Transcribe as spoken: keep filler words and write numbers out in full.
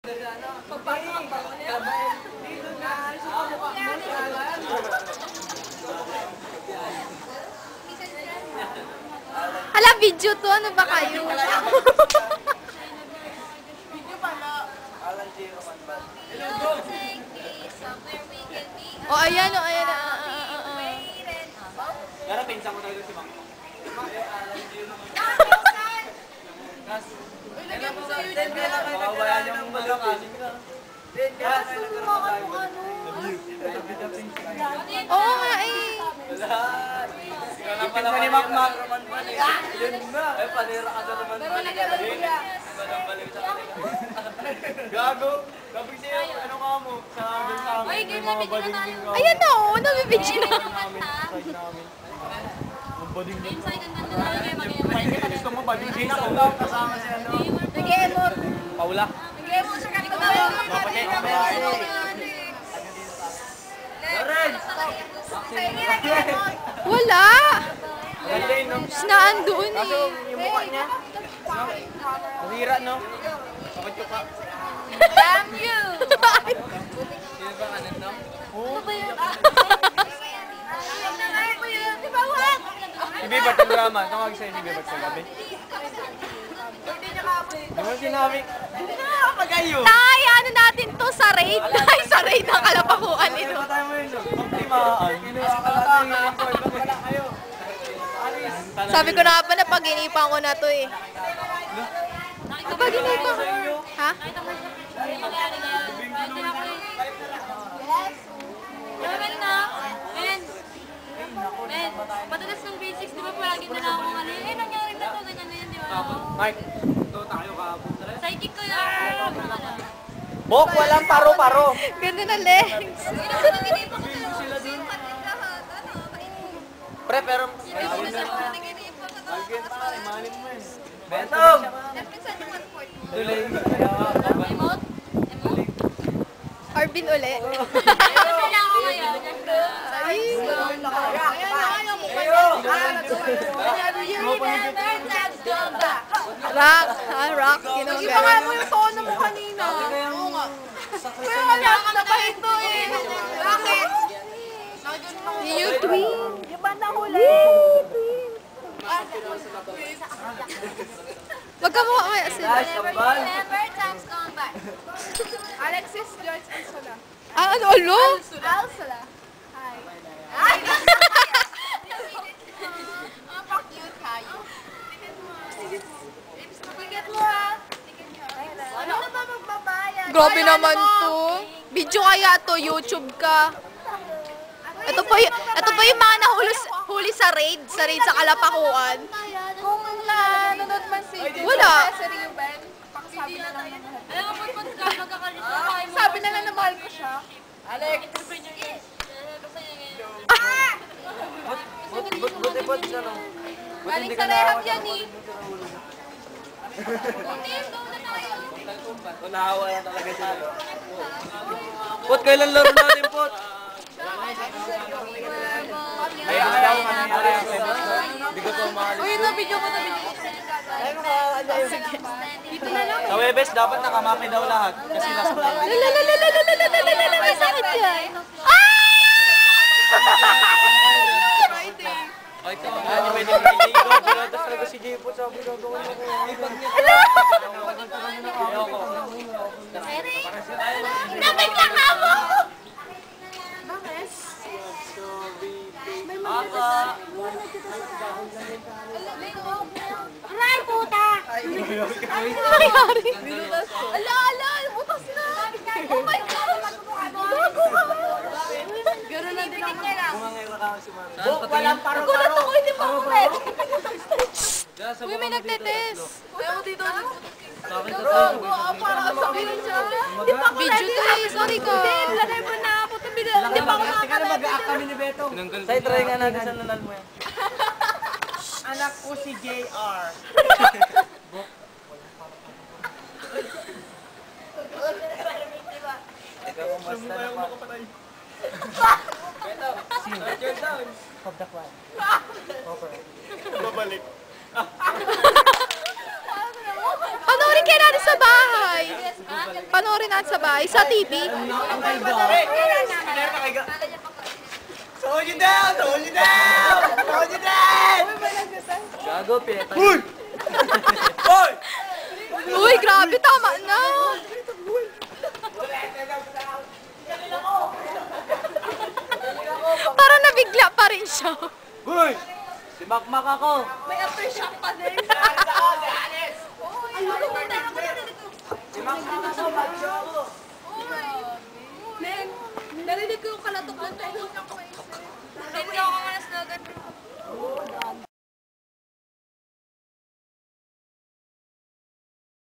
Pagpasok ba ko niya? Dito na, sumukha mo siya. Hala, video to. Ano ba kayo? Video pala. O, ayan, o, ayan. ah, ah, ah, ah. Pero pinsan mo talaga si Mama. Mawawalan yung malaki. Oo nga eh. Ipin na ni Makmak. Yun na. Ay, panira ka na naman. Gago. Kapag siya, ano nga mo? Sa amin sa amin. May mga bading-ding ka. Ayan na, o. Nabibidyo na. Gusto mo bading-ding ako. Kasama siya, no? Nag-emot. Paula. Nag-emot siya kanina. Mapatay ka ba? Loren! Wala. Ganda yun, no? Sinaan doon Kaso, eh. yung mukha niya, nasira, no? Bakit ko pa? Damn you! Sino ba kanan, no? Ano ba yun? Ano ba yun? Di ba, what? Si Bibat ang drama. Tawag sa'yo si Bibat sa gabi. Hindi niya ka-update. Di mo sinabi? Nakakapagayo! Tay, ano natin to sa raid? Ay, sa raid ng kalapakuan ito. Patay mo yun, no? Pagtimaan. Kinakalataan nga ako. Wala kayo. Sabi ko na nga pa na pag-inipan ko na to eh. Pag-inipan ko. Ha? Level na. Men. Men. Madalas ng grade six, di ba palagi na lang akong ano, eh, nangyari na to, ganyan na yun, di ba? Mike, ito tayo kahapon. Psychic ko yun. Bok, walang paro-paro. Ganda na legs. Pre, pero... Beto! Tuloy. Emote? Emote? Arvin uli. Level lang ako ngayon. Rock. Ha, rock. Kinong Ipangan mo yung tono mo kanina. Oo nga. Kaya wala ka na ba ito eh? Bakit? You twin. Yung banda huli. Magkamukha kaya sila. Never times gone by. Alexis George Alsola. Ah, ano, ulo? Alsola. Hi. Ay! Ang pa-cute tayo. Ticket mo ha. Ano na ba magbabayad? Grabe naman to. Video kaya to, YouTube ka. Ito pa yung, ito pa yung mga nahuli huli sa raid, sa raid sa Kalapakuan. Kung nanonood man si Wala. Si Ruben, pakisabi na lang ng lahat. Alam mo, pag ka magkakalit na tayo mo. Sabi na lang na mahal ko siya. Alex! Entrepreneur yes. Basta yun ngayon. Buti po, ano? Galing sa rehab yan eh. Team, go na tayo. Unahawa na talaga sila. Pot, kailan laro natin, Pot? Ay, ayaw ka na Hindi ko pa umalis. Uy, na-video ko, na-video ko. Dito na lang. Sa Webes, dapat nakamaki daw lahat. Kasi last na. Lalalalalalalalalala, may sakit yan. Ay, ito. Ano, pwede mo iligo. Pinatas talaga si J po. Sabi ko, gawin ako. Ayoko. Dapat lang ako! Aka. Aray, puta! Nangyari? Ala, ala, butas na! Oh my God! Bago ka! Gano'n na din ako. Bok, walang Nagulat ako, hindi pa ako pwede. Uy, may nagtetest. Uy, ako dito. Para sabihin siya. Hindi pa ako video to eh, sorry ka. Hindi, lalay mo na ako. Hindi pa ako Mag-aak kami ni Beto. Say, try nga natin sa nanal mo yan. Anak ko si J R. Bok. Ikaw ang basta na pa. Sino? Of the clan. Over. Babalik. Panoorin kayo natin sa bahay. Ha? Panoorin natin sa bahay. Sa T V. Hold you down! Hold you down! Hold you down! Gago, peta. Uy! Uy! Uy, grabe, tama na. Para nabigla pa rin siya. Uy! Si Makmak ako! May aftershock pa din. Alis ako! Alis!